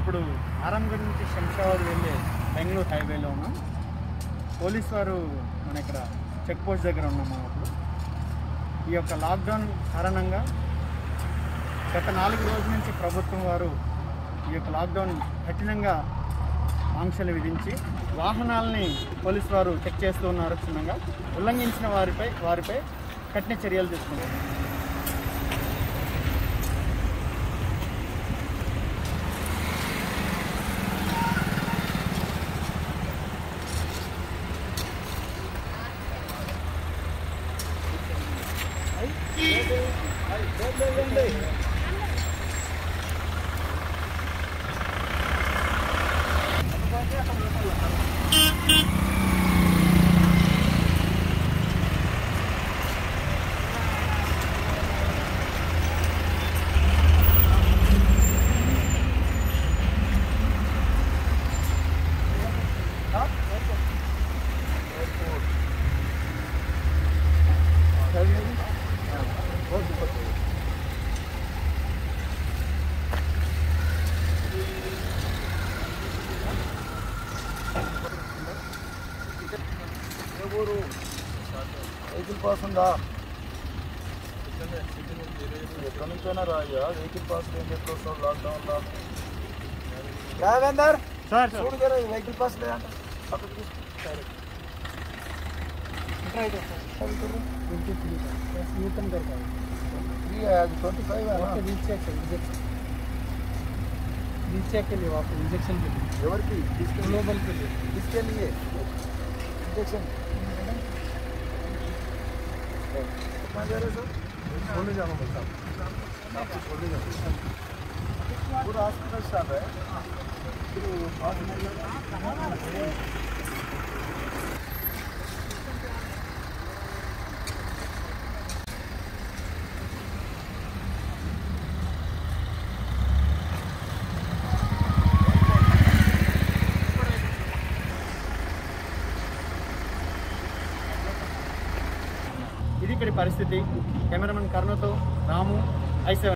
ఇప్పుడు ఆరంగర్ నుంచి శంషాబాద్ వెళ్ళే బెంగళూరు హైవేలో ఉన్నాం. పోలీస్ వారు మన ఇక్కడ చెక్ పోస్ట్ దగ్గర ఉన్నాం. మనం ఇప్పుడు ఈ యొక్క లాక్డౌన్ కారణంగా గత 4 రోజుల నుంచి ప్రభుత్వం వారు ఈ యొక్క లాక్డౌన్ కఠినంగా ఆంక్షలు విధించి వాహనాలని పోలీసు వారు చెక్ చేస్తూ ఉన్నారు. క్షుణ్ణంగా ఉల్లంఘించిన వారిపై కఠిన చర్యలు తీసుకుంటున్నారు. వెహికల్ పాస్ ఉందా? ఎక్కడి నుంచైనా రాయ్యా. వెహికల్ పాస్ ఏం చెప్పుకొస్తావు లాక్డౌన్లో? రావేందర్ చూడు కదా వెహికల్ పాస్ లేదంట. అది 25 नीचे के लिए आप इंजेक्शन के लिए ఎవరికి ग्लोबल के लिए इसके लिए इंजेक्शन कितना दे रहे सर? छोड़ने जाना पड़ता है आपको छोड़ने जाना पूरा हॉस्पिटल स्टाफ है. ఇది ఇక్కడ పరిస్థితి. కెమెరామెన్ కరుణతో రాము, i7.